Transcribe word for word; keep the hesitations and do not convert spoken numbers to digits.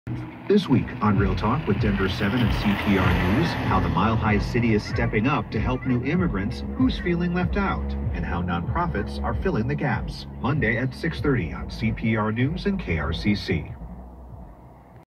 This week on Real Talk with Denver seven and C P R News, how the Mile High City is stepping up to help new immigrants who's feeling left out, and how nonprofits are filling the gaps. Monday at six thirty on C P R News and K R C C.